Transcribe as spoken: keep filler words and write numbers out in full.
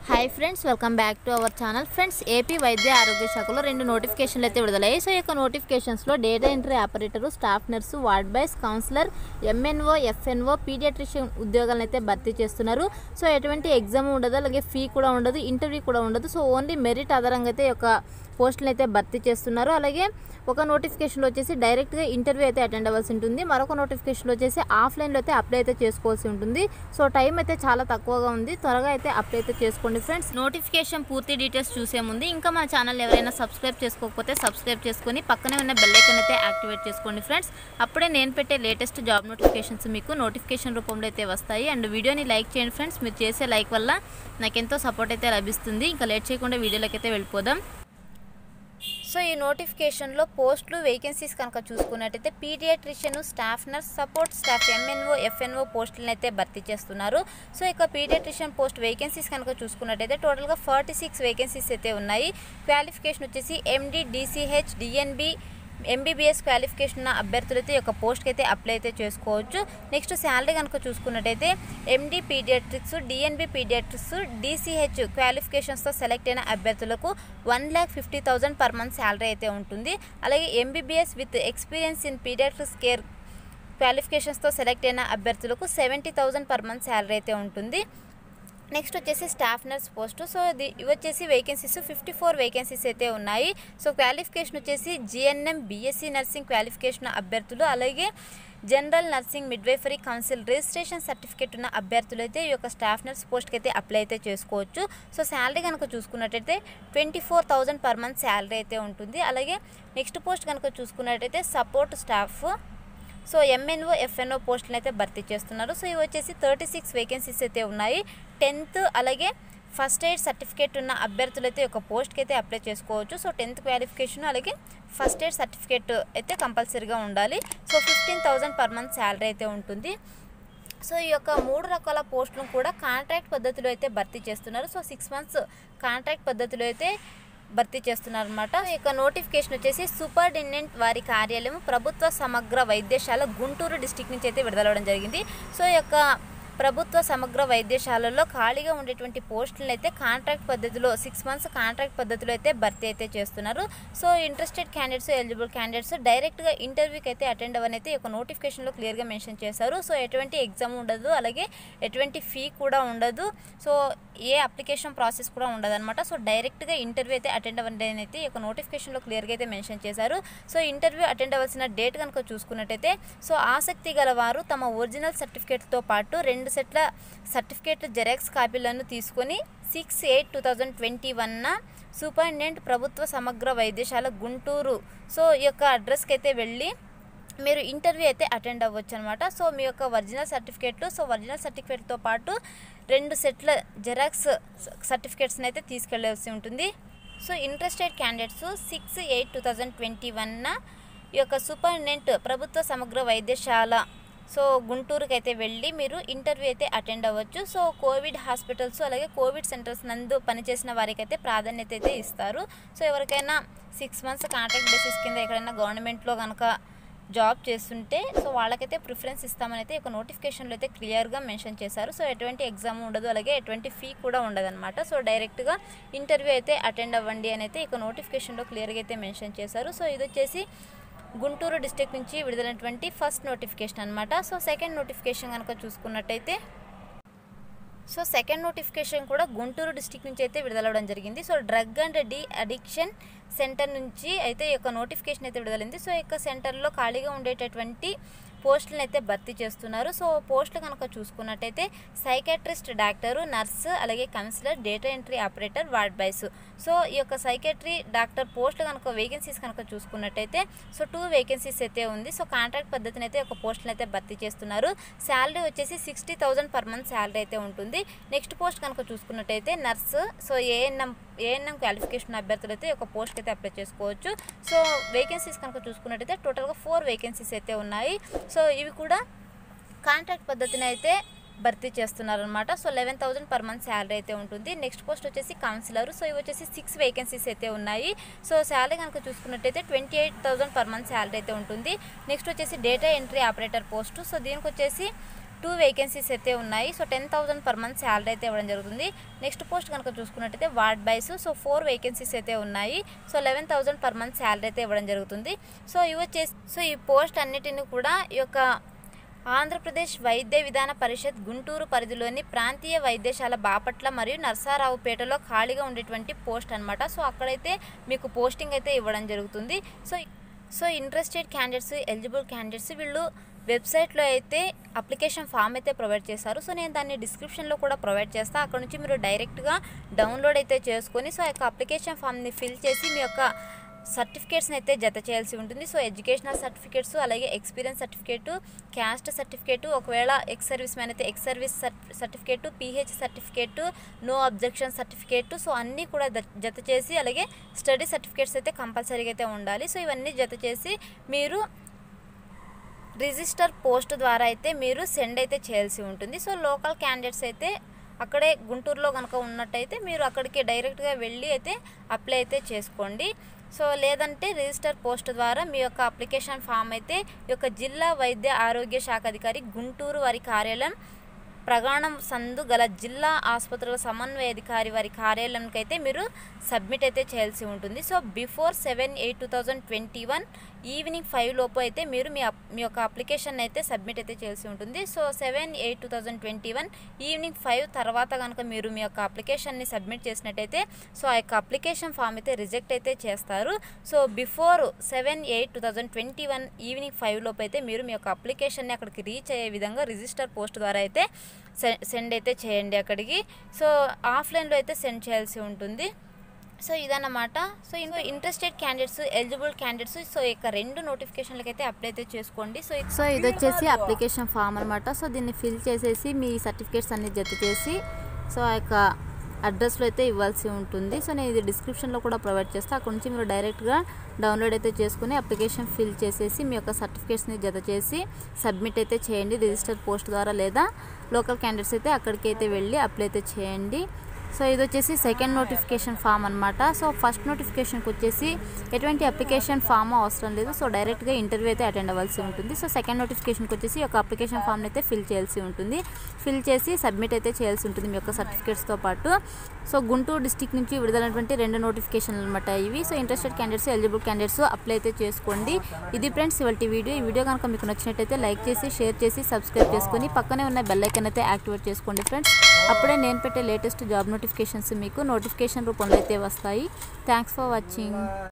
Hi friends, welcome back to our channel. Friends, AP వైద్య ఆరోగ్య శాఖలో రెండు నోటిఫికేషన్లు అయితే విడుదలయ్యాయి. సో ఈ యొక్క నోటిఫికేషన్స్లో data entry operator, staff nurse, ward boys, counsellor, MNO, FNO, paediatrician ఉద్యోగాలను అయితే భర్తీ చేస్తున్నారు. సో ఎటువంటి ఎగ్జామ్ ఉండదు, అలాగే ఫీ కూడా ఉండదు, ఇంటర్వ్యూ కూడా ఉండదు. సో ఓన్లీ మెరిట్ ఆధారంగా అయితే ఈ యొక్క పోస్టులను అయితే భర్తీ చేస్తున్నారు. అలాగే ఒక నోటిఫికేషన్లో వచ్చేసి డైరెక్ట్గా ఇంటర్వ్యూ అయితే అటెండ్ అవ్వాల్సి ఉంటుంది. మరొక నోటిఫికేషన్లో వచ్చేసి ఆఫ్లైన్లో అయితే అప్లై అయితే చేసుకోవాల్సి ఉంటుంది. సో టైం అయితే చాలా తక్కువగా ఉంది, త్వరగా అయితే అప్లై అయితే చేసుకోండి ఫ్రెండ్స్. నోటిఫికేషన్ పూర్తి డీటెయిల్స్ చూసే ముందు ఇంకా మా ఛానల్ ఎవరైనా సబ్స్క్రైబ్ చేసుకోకపోతే సబ్స్క్రైబ్ చేసుకొని పక్కనే ఉన్న బెల్ ఐకాన్ అయితే యాక్టివేట్ చేసుకోండి ఫ్రెండ్స్. అప్పుడే నేను పెట్టే లేటెస్ట్ జాబ్ నోటిఫికేషన్స్ మీకు నోటిఫికేషన్ రూపంలో అయితే వస్తాయి. అండ్ వీడియోని లైక్ చేయండి ఫ్రెండ్స్. మీరు చేసే లైక్ వల్ల నాకు ఎంతో సపోర్ట్ అయితే లభిస్తుంది. ఇంకా లేట్ చేయకుండా వీడియోలోకి అయితే వెళ్ళిపోదాం. సో ఈ నోటిఫికేషన్లో పోస్టులు, వేకెన్సీస్ కనుక చూసుకున్నట్టయితే paediatrician, staff nurse, support staff, MNO, FNO పోస్టులను అయితే భర్తీ చేస్తున్నారు. సో ఇక పీడియాట్రిషియన్ పోస్ట్ వేకెన్సీస్ కనుక చూసుకున్నట్టయితే టోటల్గా ఫార్టీ సిక్స్ వేకెన్సీస్ అయితే ఉన్నాయి. క్వాలిఫికేషన్ వచ్చేసి MD, DCH, DNB, MBBS qualification ఉన్న అభ్యర్థులు అయితే ఈ యొక్క పోస్ట్కి అయితే అప్లై అయితే చేసుకోవచ్చు. నెక్స్ట్ శాలరీ కనుక చూసుకున్నట్టయితే MD paediatrics, DNB paediatrics, DCH క్వాలిఫికేషన్స్తో సెలెక్ట్ అయిన అభ్యర్థులకు one lakh fifty thousand per month salary అయితే ఉంటుంది. అలాగే MBBS with experience in paediatrics care క్వాలిఫికేషన్స్తో సెలెక్ట్ అయిన అభ్యర్థులకు seventy thousand per month salary అయితే ఉంటుంది. నెక్స్ట్ వచ్చేసి స్టాఫ్ నర్స్ పోస్టు. సో ఇది ఇవి వచ్చేసి వేకెన్సీస్ ఫిఫ్టీ ఫోర్ వేకెన్సీస్ అయితే ఉన్నాయి. సో క్వాలిఫికేషన్ వచ్చేసి జిఎన్ఎం, బీఎస్సీ నర్సింగ్ క్వాలిఫికేషన్ అభ్యర్థులు, అలాగే general nursing midwifery council registration certificate ఉన్న అభ్యర్థులు అయితే ఈ యొక్క స్టాఫ్ నర్స్ పోస్ట్కి అయితే అప్లై అయితే చేసుకోవచ్చు. సో శాలరీ కనుక చూసుకున్నట్టయితే twenty four thousand per month salary అయితే ఉంటుంది. అలాగే నెక్స్ట్ పోస్ట్ కనుక చూసుకున్నట్టయితే support staff, so MNO, FNO పోస్టులను అయితే భర్తీ చేస్తున్నారు. సో ఇవి వచ్చేసి థర్టీ సిక్స్ వేకెన్సీస్ అయితే ఉన్నాయి. టెన్త్ అలాగే ఫస్ట్ ఎయిడ్ సర్టిఫికేట్ ఉన్న అభ్యర్థులు అయితే ఒక పోస్ట్కి అయితే అప్లై చేసుకోవచ్చు. సో టెన్త్ క్వాలిఫికేషన్ అలాగే ఫస్ట్ ఎయిడ్ సర్టిఫికేట్ అయితే కంపల్సరీగా ఉండాలి. So fifteen thousand per month salary అయితే ఉంటుంది. సో ఈ యొక్క మూడు రకాల పోస్టులను కూడా కాంట్రాక్ట్ పద్ధతిలో అయితే భర్తీ చేస్తున్నారు. సో సిక్స్ మంత్స్ కాంట్రాక్ట్ పద్ధతిలో అయితే భర్తీ చేస్తున్నారు అనమాట. ఇక నోటిఫికేషన్ వచ్చేసి సూపరింటెండెంట్ వారి కార్యాలయం, ప్రభుత్వ సమగ్ర వైద్యశాల, గుంటూరు డిస్టిక్ నుంచి అయితే విడుదలవడం జరిగింది. సో ఈ యొక్క ప్రభుత్వ సమగ్ర వైద్యశాలల్లో ఖాళీగా ఉండేటువంటి పోస్టులను అయితే కాంట్రాక్ట్ పద్ధతిలో సిక్స్ మంత్స్ కాంట్రాక్ట్ పద్ధతిలో అయితే భర్తీ అయితే చేస్తున్నారు. So interested candidates, eligible candidates డైరెక్ట్గా ఇంటర్వ్యూకి అయితే అటెండ్ అవ్వని అయితే ఈ యొక్క నోటిఫికేషన్లో క్లియర్గా మెన్షన్ చేశారు. సో ఎటువంటి ఎగ్జామ్ ఉండదు, అలాగే ఎటువంటి ఫీ కూడా ఉండదు. సో ఏ అప్లికేషన్ ప్రాసెస్ కూడా ఉండదు అనమాట. సో డైరెక్ట్గా ఇంటర్వ్యూ అయితే అటెండ్ అవ్వండి అని అయితే ఈ యొక్క నోటిఫికేషన్లో క్లియర్గా అయితే మెన్షన్ చేశారు. సో ఇంటర్వ్యూ అటెండ్ అవ్వాల్సిన డేట్ కనుక చూసుకున్నట్టయితే సో ఆసక్తి గల వారు తమ ఒరిజినల్ సర్టిఫికేట్తో పాటు రెండు సెట్ల సర్టిఫికేట్ జెరాక్స్ కాపీలను తీసుకొని six eight two thousand twenty వన్న సూపరింటెండెంట్ ప్రభుత్వ సమగ్ర వైద్యశాల గుంటూరు సో ఈ యొక్క అడ్రస్కి అయితే వెళ్ళి మీరు ఇంటర్వ్యూ అయితే అటెండ్ అవ్వచ్చు అనమాట. సో మీ యొక్క ఒరిజినల్ సర్టిఫికేట్లు, సో ఒరిజినల్ సర్టిఫికేట్తో పాటు రెండు సెట్ల జెరాక్స్ సర్టిఫికేట్స్ని అయితే తీసుకెళ్ళాల్సి ఉంటుంది. So interested candidates six eight two thousand twenty వన్న ఈ యొక్క సూపరింటెండెంట్ ప్రభుత్వ సమగ్ర వైద్యశాల సో గుంటూరుకి అయితే వెళ్ళి మీరు ఇంటర్వ్యూ అయితే అటెండ్ అవ్వచ్చు. సో కోవిడ్ హాస్పిటల్స్ అలాగే కోవిడ్ సెంటర్స్ నందు పనిచేసిన వారికి అయితే ప్రాధాన్యత అయితే ఇస్తారు. సో ఎవరికైనా సిక్స్ మంత్స్ కాంట్రాక్ట్ బేసిస్ కింద ఎక్కడైనా గవర్నమెంట్లో కనుక జాబ్ చేస్తుంటే సో వాళ్ళకైతే ప్రిఫరెన్స్ ఇస్తామని అయితే ఒక నోటిఫికేషన్లో అయితే క్లియర్గా మెన్షన్ చేశారు. సో ఎటువంటి ఎగ్జామ్ ఉండదు, అలాగే ఎటువంటి ఫీ కూడా ఉండదు అనమాట. సో డైరెక్ట్గా ఇంటర్వ్యూ అయితే అటెండ్ అవ్వండి అని అయితే ఇక నోటిఫికేషన్లో క్లియర్గా అయితే మెన్షన్ చేశారు. సో ఇది వచ్చేసి గుంటూరు డిస్ట్రిక్ట్ నుంచి విడుదలైనటువంటి ఫస్ట్ నోటిఫికేషన్ అనమాట. సో సెకండ్ నోటిఫికేషన్ కనుక చూసుకున్నట్టయితే సో సెకండ్ నోటిఫికేషన్ కూడా గుంటూరు డిస్ట్రిక్ట్ నుంచి అయితే విడుదలవడం జరిగింది. So drug and de addiction centre నుంచి అయితే ఈ యొక్క నోటిఫికేషన్ అయితే విడుదలైంది. సో ఈ యొక్క సెంటర్లో ఖాళీగా ఉండేటటువంటి పోస్టులను అయితే భర్తీ చేస్తున్నారు. సో పోస్టులు కనుక చూసుకున్నట్టయితే సైకాట్రిస్ట్, డాక్టరు, నర్సు, అలాగే counsellor, data entry operator, ward boys. So ఈ యొక్క సైకాట్రీ డాక్టర్ పోస్టులు కనుక వేకెన్సీస్ కనుక చూసుకున్నట్టయితే సో టూ వేకెన్సీస్ అయితే ఉంది. సో కాంట్రాక్ట్ పద్ధతిని అయితే ఒక పోస్టులను అయితే భర్తీ చేస్తున్నారు. శాలరీ వచ్చేసి sixty thousand per month salary అయితే ఉంటుంది. నెక్స్ట్ పోస్ట్ కనుక చూసుకున్నట్టయితే nurse, so ANM ANM qualification అభ్యర్థులు అయితే ఒక పోస్ట్కి అయితే అప్లై చేసుకోవచ్చు. సో వేకెన్సీస్ కనుక చూసుకున్నట్టయితే టోటల్గా ఫోర్ వేకెన్సీస్ అయితే ఉన్నాయి. సో ఇవి కూడా కాంట్రాక్ట్ పద్ధతిని అయితే భర్తీ చేస్తున్నారనమాట. So eleven thousand per month salary అయితే ఉంటుంది. నెక్స్ట్ పోస్ట్ వచ్చేసి కౌన్సిలర్. సో ఇవి వచ్చేసి సిక్స్ వేకెన్సీస్ అయితే ఉన్నాయి. సో శాలరీ కనుక చూసుకున్నట్టయితే twenty eight thousand per month salary అయితే ఉంటుంది. నెక్స్ట్ వచ్చేసి data entry operator post. So దీనికి వచ్చేసి టూ వేకెన్సీస్ అయితే ఉన్నాయి. So ten thousand per month salary అయితే ఇవ్వడం జరుగుతుంది. నెక్స్ట్ పోస్ట్ కనుక చూసుకున్నట్టయితే ward boys, so four vacancies అయితే ఉన్నాయి. So eleven thousand per month salary అయితే ఇవ్వడం జరుగుతుంది. సో ఇవి వచ్చేసి సో ఈ పోస్ట్ అన్నిటిని కూడా ఈ యొక్క ఆంధ్రప్రదేశ్ వైద్య విధాన పరిషత్ గుంటూరు పరిధిలోని ప్రాంతీయ వైద్యశాల బాపట్ల మరియు నర్సారావుపేటలో ఖాళీగా ఉండేటువంటి పోస్ట్ అనమాట. సో అక్కడైతే మీకు పోస్టింగ్ అయితే ఇవ్వడం జరుగుతుంది. So so interested candidates, eligible candidates వీళ్ళు వెబ్సైట్లో అయితే అప్లికేషన్ ఫామ్ అయితే ప్రొవైడ్ చేస్తారు. సో నేను దాన్ని డిస్క్రిప్షన్లో కూడా ప్రొవైడ్ చేస్తాను. అక్కడ నుంచి మీరు డైరెక్ట్గా డౌన్లోడ్ అయితే చేసుకొని సో ఆ యొక్క అప్లికేషన్ ఫామ్ని ఫిల్ చేసి మీ యొక్క సర్టిఫికేట్స్ని అయితే జత చేయాల్సి ఉంటుంది. సో ఎడ్యుకేషనల్ సర్టిఫికేట్స్, అలాగే ఎక్స్పీరియన్స్ సర్టిఫికేటు, క్యాస్ట్ సర్టిఫికేటు, ఒకవేళ ఎక్స్ సర్వీస్ మ్యాన్ అయితే ex service certificate, PH certificate, no objection certificate, so అన్నీ కూడా జత చేసి, అలాగే స్టడీ సర్టిఫికేట్స్ అయితే కంపల్సరీగా అయితే ఉండాలి. సో ఇవన్నీ జత చేసి మీరు రిజిస్టర్ పోస్ట్ ద్వారా అయితే మీరు సెండ్ అయితే చేయాల్సి ఉంటుంది. సో లోకల్ క్యాండిడేట్స్ అయితే అక్కడే గుంటూరులో కనుక ఉన్నట్టయితే మీరు అక్కడికి డైరెక్ట్గా వెళ్ళి అయితే అప్లై అయితే చేసుకోండి. సో లేదంటే రిజిస్టర్ పోస్ట్ ద్వారా మీ యొక్క అప్లికేషన్ ఫామ్ అయితే ఈ యొక్క జిల్లా వైద్య ఆరోగ్య శాఖ అధికారి గుంటూరు వారి కార్యాలయం ప్రగాణం సందు గల జిల్లా ఆసుపత్రుల సమన్వయ అధికారి వారి కార్యాలయానికి అయితే మీరు సబ్మిట్ అయితే చేయాల్సి ఉంటుంది. So before seven eight two thousand twenty one evening five లోపు అయితే మీరు మీ మీ యొక్క అప్లికేషన్ అయితే సబ్మిట్ అయితే చేయాల్సి ఉంటుంది. So seven eight two thousand twenty one evening five తర్వాత కనుక మీరు మీ యొక్క అప్లికేషన్ని సబ్మిట్ చేసినట్టయితే సో ఆ యొక్క అప్లికేషన్ ఫామ్ అయితే రిజెక్ట్ అయితే చేస్తారు. So before seven eight two thousand twenty one evening five లోపు అయితే మీరు మీ యొక్క అప్లికేషన్ని అక్కడికి రీచ్ అయ్యే విధంగా రిజిస్టర్ పోస్ట్ ద్వారా అయితే సెండ్ అయితే చేయండి అక్కడికి. సో ఆఫ్లైన్లో అయితే సెండ్ చేయాల్సి ఉంటుంది. సో ఇదన్నమాట. సో ఇంకా interested candidates, eligible candidates so ఇక రెండు నోటిఫికేషన్లకి అయితే అప్లై అయితే చేసుకోండి. సో సో ఇది వచ్చేసి అప్లికేషన్ ఫామ్ అనమాట. సో దీన్ని ఫిల్ చేసేసి మీ సర్టిఫికేట్స్ అన్ని జత చేసి సో ఆ యొక్క అడ్రస్లో అయితే ఇవ్వాల్సి ఉంటుంది. సో నేను ఇది డిస్క్రిప్షన్లో కూడా ప్రొవైడ్ చేస్తాను. అక్కడ నుంచి మీరు డైరెక్ట్గా డౌన్లోడ్ అయితే చేసుకుని అప్లికేషన్ ఫిల్ చేసేసి మీ యొక్క సర్టిఫికేట్స్ని జత చేసి సబ్మిట్ అయితే చేయండి రిజిస్టర్ పోస్ట్ ద్వారా, లేదా లోకల్ క్యాండిడేట్స్ అయితే అక్కడికి అయితే వెళ్ళి అప్లై అయితే చేయండి. సో ఇది వచ్చేసి సెకండ్ నోటిఫికేషన్ ఫామ్ అనమాట. సో ఫస్ట్ నోటిఫికేషన్కి వచ్చేసి ఎటువంటి అప్లికేషన్ ఫామ్ అవసరం లేదు. సో డైరెక్ట్గా ఇంటర్వ్యూ అయితే అటెండ్ అవ్వాల్సి ఉంటుంది. సో సెకండ్ నోటిఫికేషన్కి వచ్చేసి ఒక అప్లికేషన్ ఫామ్ని అయితే ఫిల్ చేయాల్సి ఉంటుంది. ఫిల్ చేసి సబ్మిట్ అయితే చేయాల్సి ఉంటుంది మీ యొక్క సర్టిఫికేట్స్తో పాటు. సో గుంటూరు డిస్టిక్ నుంచి విడుదలైనటువంటి రెండు నోటిఫికేషన్లు అనమాట ఇవి. So interested candidates, eligible candidates apply అయితే చేసుకోండి. ఇది ఫ్రెండ్స్ ఇవాళ వీడియో. ఈ వీడియో కనుక మీకు నచ్చినట్టయితే లైక్ చేసి, షేర్ చేసి, సబ్స్క్రైబ్ చేసుకొని పక్కనే ఉన్న బెల్ ఐకాన్ అయితే యాక్టివేట్ చేసుకోండి ఫ్రెండ్స్. అప్పుడే నేను పెట్టే లేటెస్ట్ జాబ్ నోటిఫికేషన్స్ మీకు నోటిఫికేషన్ రూపంలో అయితే వస్తాయి. Thanks for watching.